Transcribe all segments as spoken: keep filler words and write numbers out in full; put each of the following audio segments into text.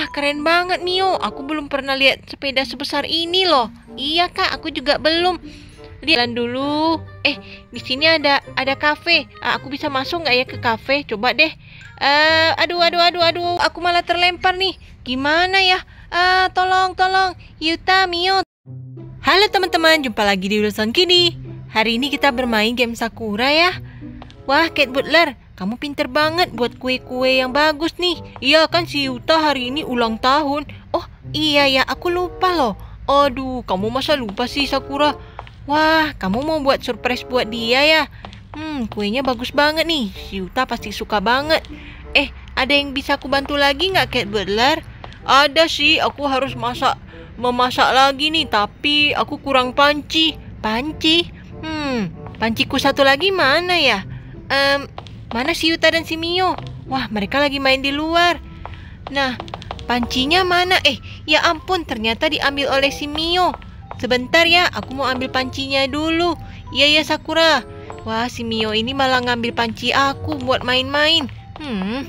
Wah, keren banget Mio. Aku belum pernah lihat sepeda sebesar ini loh. Iya kak, aku juga belum. Lihat dulu. Eh, di sini ada ada kafe. Ah, aku bisa masuk nggak ya ke kafe? Coba deh. Eh, aduh, aduh, aduh, aduh. Aku malah terlempar nih. Gimana ya? Ah, tolong, tolong. Yuta, Mio. Halo teman-teman, jumpa lagi di Wilson Kini. Hari ini kita bermain game Sakura ya. Wah, Kate Butler, kamu pinter banget buat kue-kue yang bagus nih. Iya kan si Yuta hari ini ulang tahun. Oh iya ya, aku lupa loh. Aduh, kamu masa lupa sih Sakura? Wah, kamu mau buat surprise buat dia ya? Hmm, kuenya bagus banget nih. Si Yuta pasti suka banget. Eh, ada yang bisa aku bantu lagi nggak Kate Butler? Ada sih, aku harus masak memasak lagi nih, tapi aku kurang panci. Panci? Hmm, panciku satu lagi mana ya? Um, mana si Yuta dan si Mio? Wah, mereka lagi main di luar. Nah, pancinya mana? Eh, ya ampun, ternyata diambil oleh si Mio. Sebentar ya, aku mau ambil pancinya dulu. Iya ya Sakura. Wah, si Mio ini malah ngambil panci aku buat main-main. Hmm.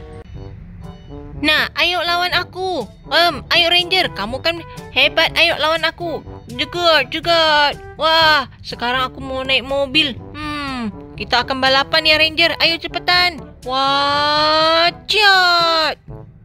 Nah, ayo lawan aku. Um, ayo Ranger, kamu kan hebat. Ayo lawan aku. Jegat, jegat. Wah, sekarang aku mau naik mobil. Hmm, kita akan balapan ya Ranger. Ayo cepetan. Wah, cat.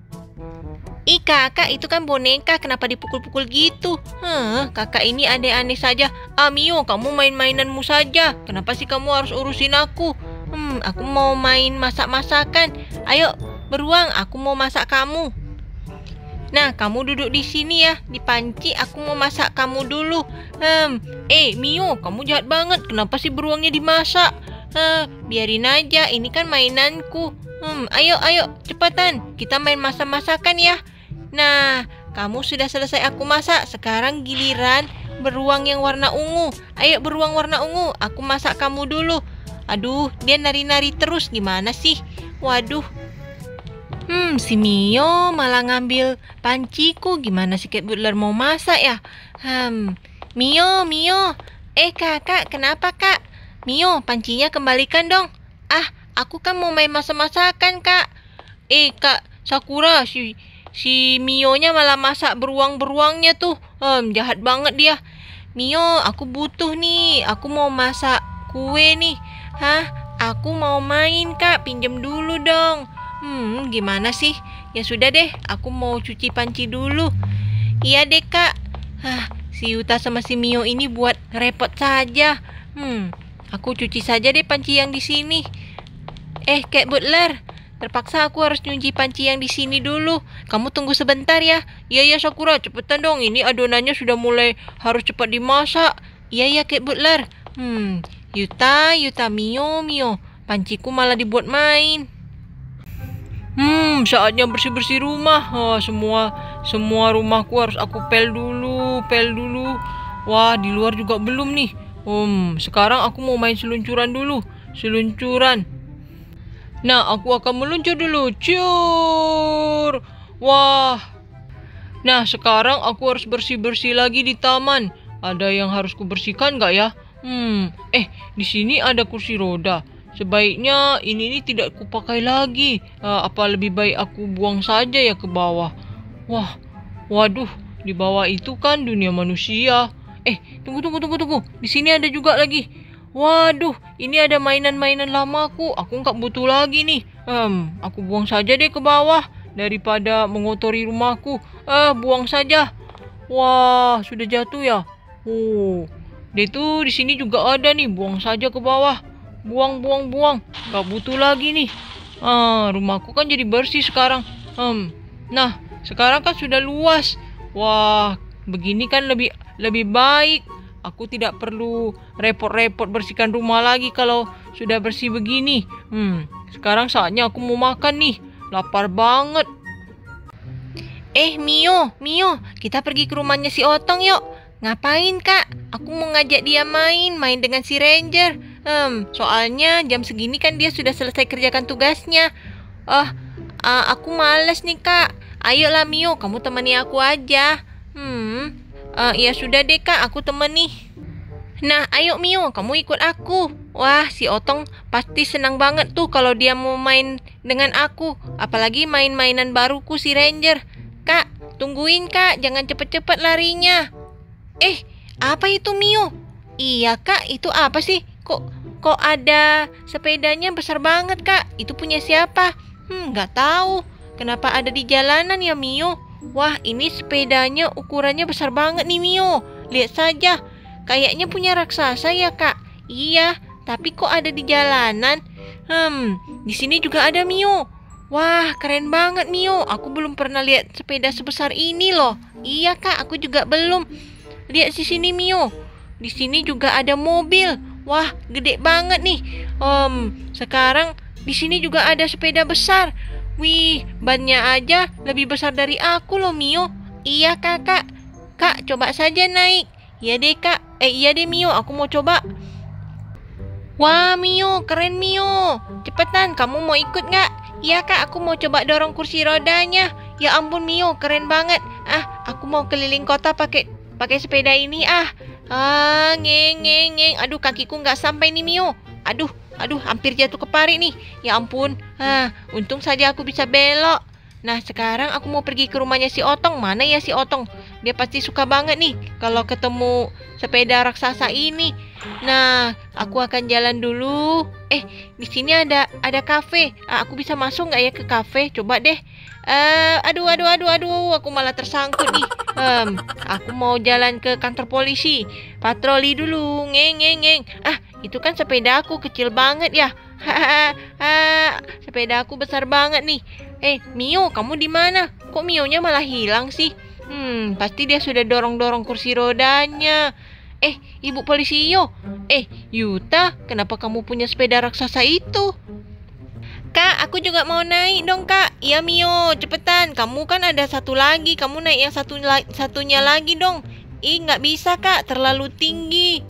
Ih kakak, itu kan boneka. Kenapa dipukul-pukul gitu? Huh, kakak ini aneh-aneh saja. Ah Mio, kamu main-mainanmu saja. Kenapa sih kamu harus urusin aku? Hmm, aku mau main masak-masakan. Ayo, beruang, aku mau masak kamu. Nah, kamu duduk di sini ya, di panci. Aku mau masak kamu dulu. Hmm, eh Mio, kamu jahat banget. Kenapa sih beruangnya dimasak? Hah, biarin aja. Ini kan mainanku. Hmm, ayo, ayo, cepatan. Kita main masak-masakan ya. Nah, kamu sudah selesai aku masak. Sekarang giliran beruang yang warna ungu. Ayo beruang warna ungu, aku masak kamu dulu. Aduh, dia nari-nari terus. Gimana sih? Waduh. Hmm, si Mio malah ngambil panciku. Gimana si Kate Butler mau masak ya? Hmm, Mio, Mio. Eh kakak, kenapa kak? Mio, pancinya kembalikan dong. Ah, aku kan mau main masak-masakan kak. Eh kak, Sakura, si si Mio-nya malah masak beruang-beruangnya tuh. Hmm, jahat banget dia. Mio, aku butuh nih. Aku mau masak kue nih. Hah? Aku mau main kak. Pinjam dulu dong. Hmm, gimana sih? Ya sudah deh, aku mau cuci panci dulu. Iya deh kak. Hah, si Yuta sama si Mio ini buat repot saja. Hmm, aku cuci saja deh panci yang di sini. Eh, Kate Butler, terpaksa aku harus nyuci panci yang di sini dulu. Kamu tunggu sebentar ya. Iya ya Sakura, cepetan dong. Ini adonannya sudah mulai harus cepat dimasak. Iya ya Kate Butler. Hmm, Yuta, Yuta, Mio, Mio. Panciku malah dibuat main. Hmm, saatnya bersih-bersih rumah. Oh, semua semua rumahku harus aku pel dulu, pel dulu. Wah, di luar juga belum nih. Hmm, sekarang aku mau main seluncuran dulu. Seluncuran. Nah, aku akan meluncur dulu. Ciur. Wah. Nah, sekarang aku harus bersih-bersih lagi di taman. Ada yang harus kubersihkan nggak ya? Hmm, eh, di sini ada kursi roda. Sebaiknya ini, ini tidak kupakai lagi. Uh, apa lebih baik aku buang saja ya ke bawah? Wah, waduh, di bawah itu kan dunia manusia. Eh, tunggu, tunggu, tunggu, tunggu. Di sini ada juga lagi. Waduh, ini ada mainan-mainan lamaku. Aku nggak butuh lagi nih. Hmm, aku buang saja deh ke bawah daripada mengotori rumahku. Eh, buang saja. Wah, sudah jatuh ya. Oh, dia tuh di sini juga ada nih. Buang saja ke bawah. Buang, buang, buang. Gak butuh lagi nih. Ah, rumahku kan jadi bersih sekarang. Hmm. Nah, sekarang kan sudah luas. Wah, begini kan lebih lebih baik. Aku tidak perlu repot-repot bersihkan rumah lagi kalau sudah bersih begini. Hmm. Sekarang saatnya aku mau makan nih. Lapar banget. Eh, Mio, Mio, kita pergi ke rumahnya si Otong yuk. Ngapain kak? Aku mau ngajak dia main, main dengan si Ranger. Hmm, soalnya jam segini kan dia sudah selesai kerjakan tugasnya. Oh, uh, aku males nih kak. Ayolah Mio, kamu temani aku aja. Hmm, uh, ya sudah deh kak, aku temani. Nah, ayo Mio, kamu ikut aku. Wah, si Otong pasti senang banget tuh kalau dia mau main dengan aku. Apalagi main-mainan baruku si Ranger. tungguin Kak, jangan cepet-cepet larinya. Eh, apa itu Mio? Iya Kak, itu apa sih? Kok kok ada sepedanya besar banget Kak? Itu punya siapa? Hmm, nggak tahu. Kenapa ada di jalanan ya Mio? Wah, ini sepedanya ukurannya besar banget nih Mio. Lihat saja. Kayaknya punya raksasa ya Kak? Iya, tapi kok ada di jalanan? Hmm, di sini juga ada Mio. Wah, keren banget Mio. Aku belum pernah lihat sepeda sebesar ini loh. Iya Kak, aku juga belum. Lihat di sini Mio. Di sini juga ada mobil. Wah, gede banget nih. Um, sekarang di sini juga ada sepeda besar. Wih, bannya aja lebih besar dari aku loh Mio. Iya Kakak. Kak, coba saja naik. Iya deh Kak. Eh iya deh Mio, aku mau coba. Wah Mio, keren Mio. Cepetan, kamu mau ikut nggak? Iya Kak, aku mau coba dorong kursi rodanya. Ya ampun Mio, keren banget. Ah, aku mau keliling kota pakai pakai sepeda ini ah. Ah, ngeng ngeng ngeng. Aduh, kakiku nggak sampai nih Mio. Aduh, aduh, hampir jatuh ke parit nih. Ya ampun. Ah, untung saja aku bisa belok. Nah, sekarang aku mau pergi ke rumahnya si Otong. Mana ya si Otong? Dia pasti suka banget nih kalau ketemu sepeda raksasa ini. Nah, aku akan jalan dulu. Eh, di sini ada ada kafe. Ah, aku bisa masuk nggak ya ke kafe? Coba deh. Uh, aduh, aduh, aduh, aduh, aku malah tersangkut nih. Um, aku mau jalan ke kantor polisi. Patroli dulu, ngeng, ngeng, ngeng. Ah, itu kan sepeda aku kecil banget ya. Hahaha, sepeda aku besar banget nih. Eh, Mio, kamu di mana? Kok Mionya malah hilang sih? Hmm, pasti dia sudah dorong-dorong kursi rodanya. Eh, Ibu Polisi Yo. Eh, Yuta, kenapa kamu punya sepeda raksasa itu? Kak, aku juga mau naik dong Kak. Iya Mio, cepetan. Kamu kan ada satu lagi. Kamu naik yang satu la satunya lagi dong. Ih, nggak bisa Kak, terlalu tinggi.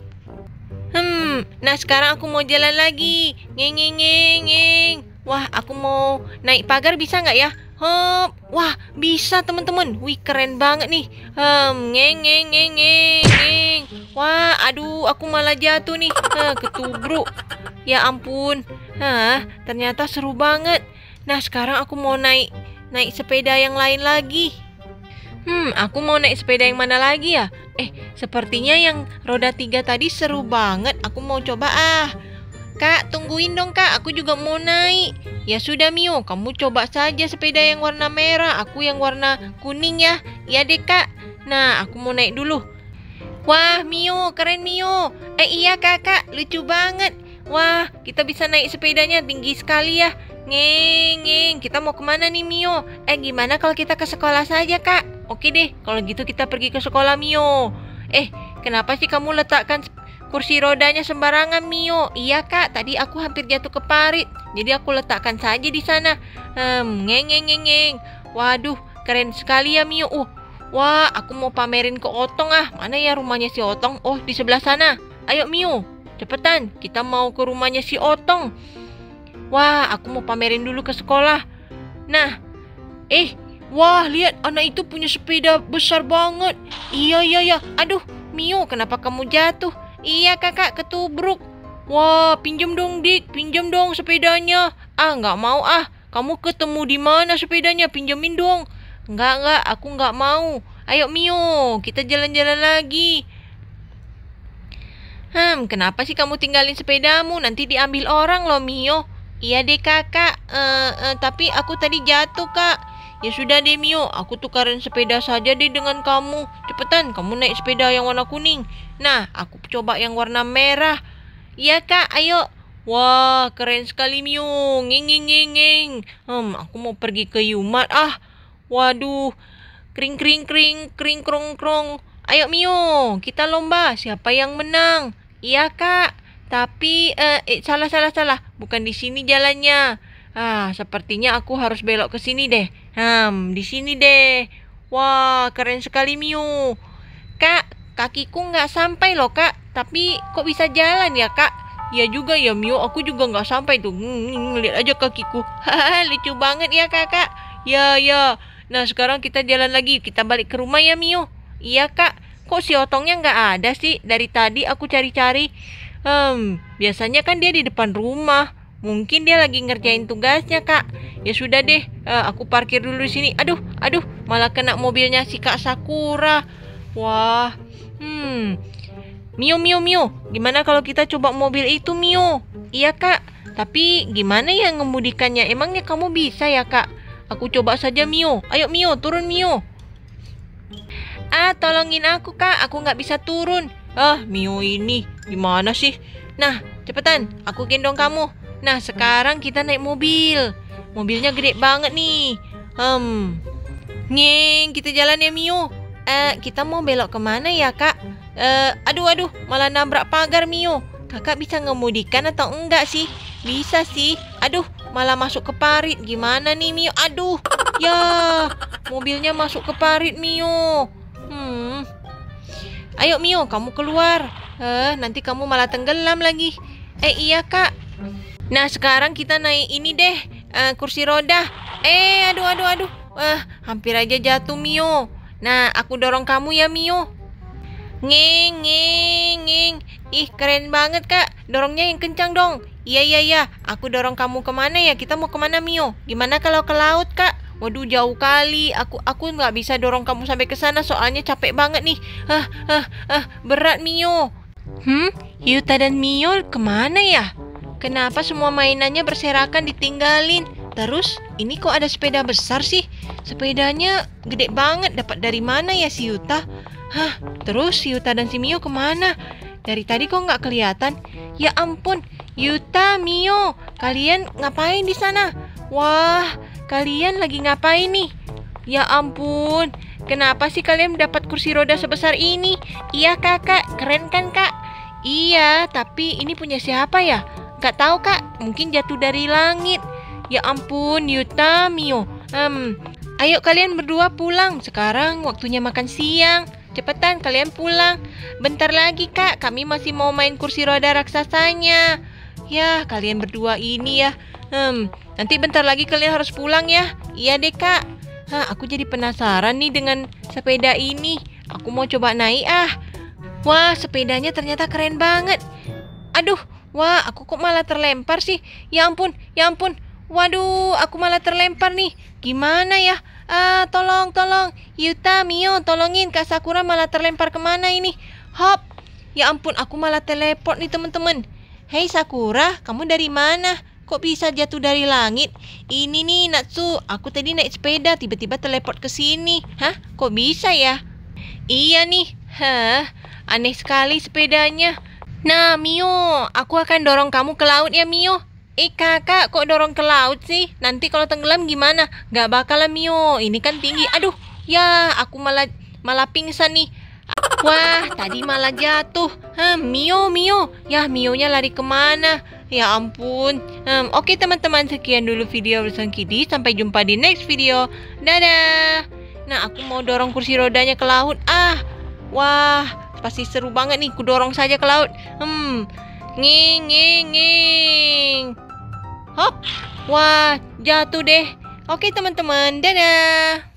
Hmm, nah sekarang aku mau jalan lagi. Ngeng, ngeng, ngeng, ngeng. Wah, aku mau naik pagar bisa nggak ya? Hop, wah bisa teman-teman. Wih, keren banget nih. Hmm, ngeng, ngeng, ngeng, ngeng, ngeng. Wah, aduh, aku malah jatuh nih. Hah, ketubruk. Ya ampun. Hah, ternyata seru banget. Nah, sekarang aku mau naik naik sepeda yang lain lagi. Hmm, aku mau naik sepeda yang mana lagi ya? Eh, sepertinya yang roda tiga tadi seru banget. Aku mau coba ah. Kak, tungguin dong Kak. Aku juga mau naik. Ya sudah Mio, kamu coba saja sepeda yang warna merah. Aku yang warna kuning ya. Ya deh Kak. Nah, aku mau naik dulu. Wah, Mio, keren Mio. Eh iya Kakak, lucu banget. Wah, kita bisa naik sepedanya tinggi sekali ya. Ngeng, ngeng. Kita mau kemana nih Mio? Eh, gimana kalau kita ke sekolah saja Kak? Oke deh, kalau gitu kita pergi ke sekolah Mio. Eh, kenapa sih kamu letakkan kursi rodanya sembarangan Mio? Iya Kak, tadi aku hampir jatuh ke parit. Jadi aku letakkan saja di sana. Hmm, ngeng, ngeng, ngeng, ngeng. Waduh, keren sekali ya Mio. Uh, wah, aku mau pamerin ke Otong ah. Mana ya rumahnya si Otong? Oh, di sebelah sana. Ayo Mio. Cepetan, kita mau ke rumahnya si Otong. Wah, aku mau pamerin dulu ke sekolah. Nah, eh, wah, lihat anak itu punya sepeda besar banget. Iya, iya, iya. Aduh, Mio, kenapa kamu jatuh? Iya, Kakak, ketubruk. Wah, pinjam dong, Dik. Pinjam dong sepedanya. Ah, nggak mau ah. Kamu ketemu di mana sepedanya? Pinjamin dong. Nggak, nggak. Aku nggak mau. Ayo, Mio, kita jalan-jalan lagi. Hmm, kenapa sih kamu tinggalin sepedamu? Nanti diambil orang loh, Mio. Iya deh, Kakak. Uh, uh, tapi aku tadi jatuh, Kak. Ya sudah deh, Mio. Aku tukarin sepeda saja deh dengan kamu. Cepetan, kamu naik sepeda yang warna kuning. Nah, aku coba yang warna merah. Iya, Kak. Ayo. Wah, keren sekali, Mio. Ngeng, ngeng, ngeng, ngeng. Hmm, aku mau pergi ke Yumat. Ah, waduh. Kring, kring, kring, kring, krong, krong. Ayo Mio, kita lomba. Siapa yang menang? Iya Kak. Tapi eh, eh salah salah salah. Bukan di sini jalannya. Ah, sepertinya aku harus belok ke sini deh. Hmm, di sini deh. Wah, keren sekali Mio. Kak, kakiku nggak sampai loh Kak. Tapi kok bisa jalan ya Kak? Ya juga ya Mio. Aku juga nggak sampai tuh. Hmm, lihat aja kakiku. Haha, lucu banget ya Kakak. Ya ya. Nah sekarang kita jalan lagi. Kita balik ke rumah ya Mio. Iya Kak, kok si Otongnya nggak ada sih? Dari tadi aku cari-cari. Hmm, biasanya kan dia di depan rumah. Mungkin dia lagi ngerjain tugasnya, Kak. Ya sudah deh, uh, aku parkir dulu di sini. Aduh, aduh, malah kena mobilnya si Kak Sakura. Wah, hmm. Mio, Mio, Mio, gimana kalau kita coba mobil itu, Mio? Iya, Kak. Tapi gimana ya ngemudikannya? Emangnya kamu bisa ya, Kak? Aku coba saja, Mio. Ayo, Mio, turun, Mio. Ah, tolongin aku, Kak. Aku nggak bisa turun. Ah, Mio ini gimana sih? Nah, cepetan. Aku gendong kamu. Nah, sekarang kita naik mobil. Mobilnya gede banget nih. Hmm. Ngeng, kita jalan ya, Mio. Eh, kita mau belok kemana ya, Kak? Eh, aduh, aduh, malah nabrak pagar, Mio. Kakak bisa ngemudikan atau enggak sih? Bisa sih. Aduh, malah masuk ke parit. Gimana nih, Mio? Aduh, ya, mobilnya masuk ke parit, Mio. Hmm. Ayo, Mio, kamu keluar. Eh, nanti kamu malah tenggelam lagi. Eh, iya, Kak. Nah, sekarang kita naik ini deh, uh, kursi roda. Eh, aduh, aduh, aduh. Wah, hampir aja jatuh, Mio. Nah, aku dorong kamu ya, Mio. Ngeng, ngeng, ngeng. Ih, keren banget, Kak. Dorongnya yang kencang dong. Iya, iya, iya. Aku dorong kamu kemana ya? Kita mau kemana, Mio? Gimana kalau ke laut, Kak? Waduh, jauh kali. Aku aku nggak bisa dorong kamu sampai ke sana, soalnya capek banget nih. Ah, ah, ah, berat, Mio. Hmm, Yuta dan Mio kemana ya? Kenapa semua mainannya berserakan ditinggalin? Terus, ini kok ada sepeda besar sih? Sepedanya gede banget. Dapat dari mana ya si Yuta? Hah, terus si Yuta dan si Mio kemana? Dari tadi kok nggak kelihatan? Ya ampun, Yuta, Mio, kalian ngapain di sana? Wah, kalian lagi ngapain nih? Ya ampun, kenapa sih kalian dapat kursi roda sebesar ini? Iya, Kakak, keren kan, Kak? Iya, tapi ini punya siapa ya? Gak tahu, Kak, mungkin jatuh dari langit. Ya ampun, Yuta, Mio. Hmm, ayo kalian berdua pulang. Sekarang waktunya makan siang. Cepetan kalian pulang. Bentar lagi, Kak, kami masih mau main kursi roda raksasanya. Ya, kalian berdua ini ya. Hmm, nanti bentar lagi kalian harus pulang ya. Iya deh, Kak. Hah, aku jadi penasaran nih dengan sepeda ini. Aku mau coba naik ah. Wah, sepedanya ternyata keren banget. Aduh, wah, aku kok malah terlempar sih. Ya ampun, ya ampun. Waduh, aku malah terlempar nih. Gimana ya? Ah, tolong, tolong. Yuta, Mio, tolongin. Kak Sakura malah terlempar kemana ini? Hop. Ya ampun, aku malah teleport nih, teman-teman. Hei Sakura, kamu dari mana? Kok bisa jatuh dari langit? Ini nih, Natsu. Aku tadi naik sepeda, tiba-tiba teleport ke sini. Hah? Kok bisa ya? Iya nih. Hah? Aneh sekali sepedanya. Nah, Mio, aku akan dorong kamu ke laut ya, Mio. Eh, Kakak, kok dorong ke laut sih? Nanti kalau tenggelam gimana? Gak bakal lah, Mio. Ini kan tinggi. Aduh, ya, aku malah malah pingsan nih. Wah, tadi malah jatuh. Hah, Mio, Mio. Ya, Mionya lari kemana? Ya ampun. Hmm, Oke, teman-teman, sekian dulu video bersama Kidi. Sampai jumpa di next video. Dadah. Nah, aku mau dorong kursi rodanya ke laut. Ah, wah, pasti seru banget nih. Ku dorong saja ke laut. Hmm, nging, nging, nging. Hop. Wah, jatuh deh. Oke, teman-teman. Dadah.